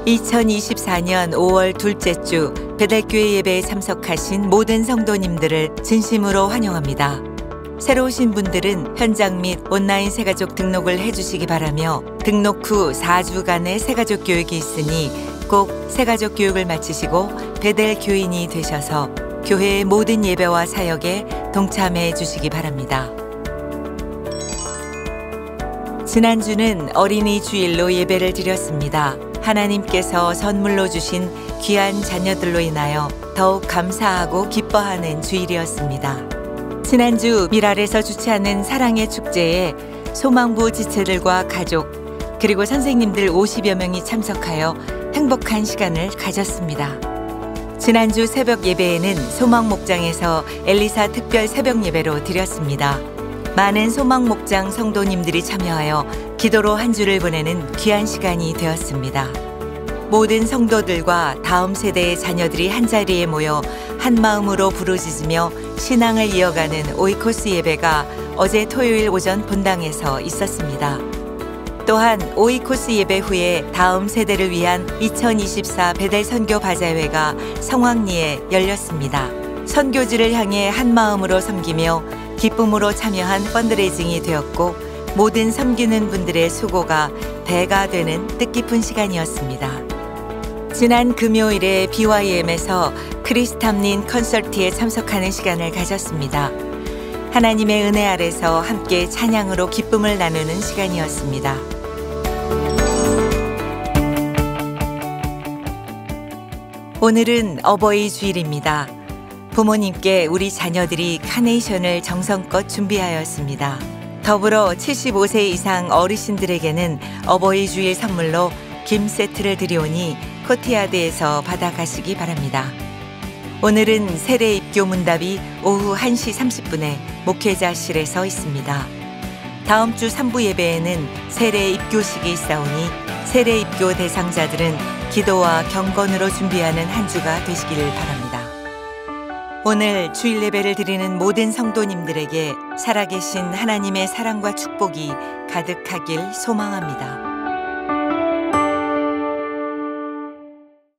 2024년 5월 둘째 주 배달교회 예배에 참석하신 모든 성도님들을 진심으로 환영합니다. 새로 오신 분들은 현장 및 온라인 새가족 등록을 해주시기 바라며 등록 후 4주간의 새가족 교육이 있으니 꼭 새가족 교육을 마치시고 배달 교인이 되셔서 교회의 모든 예배와 사역에 동참해 주시기 바랍니다. 지난주는 어린이 주일로 예배를 드렸습니다. 하나님께서 선물로 주신 귀한 자녀들로 인하여 더욱 감사하고 기뻐하는 주일이었습니다. 지난주 미랄에서 주최하는 사랑의 축제에 소망부 지체들과 가족 그리고 선생님들 50여 명이 참석하여 행복한 시간을 가졌습니다. 지난주 새벽 예배에는 소망목장에서 엘리사 특별 새벽 예배로 드렸습니다. 많은 소망목장 성도님들이 참여하여 기도로 한 주를 보내는 귀한 시간이 되었습니다. 모든 성도들과 다음 세대의 자녀들이 한자리에 모여 한 마음으로 부르짖으며 신앙을 이어가는 오이코스 예배가 어제 토요일 오전 본당에서 있었습니다. 또한 오이코스 예배 후에 다음 세대를 위한 2024 배달 선교 바자회가 성황리에 열렸습니다. 선교지를 향해 한 마음으로 섬기며 기쁨으로 참여한 펀드레이징이 되었고 모든 섬기는 분들의 수고가 배가 되는 뜻깊은 시간이었습니다. 지난 금요일에 BYM에서 크리스탐린 컨설트에 참석하는 시간을 가졌습니다. 하나님의 은혜 아래서 함께 찬양으로 기쁨을 나누는 시간이었습니다. 오늘은 어버이 주일입니다. 부모님께 우리 자녀들이 카네이션을 정성껏 준비하였습니다. 더불어 75세 이상 어르신들에게는 어버이 주일 선물로 김 세트를 드리오니 코티야드에서 받아가시기 바랍니다. 오늘은 세례 입교 문답이 오후 1시 30분에 목회자실에서 있습니다. 다음 주 3부 예배에는 세례 입교식이 있사오니 세례 입교 대상자들은 기도와 경건으로 준비하는 한 주가 되시기를 바랍니다. 오늘 주일 예배를 드리는 모든 성도님들에게 살아계신 하나님의 사랑과 축복이 가득하길 소망합니다.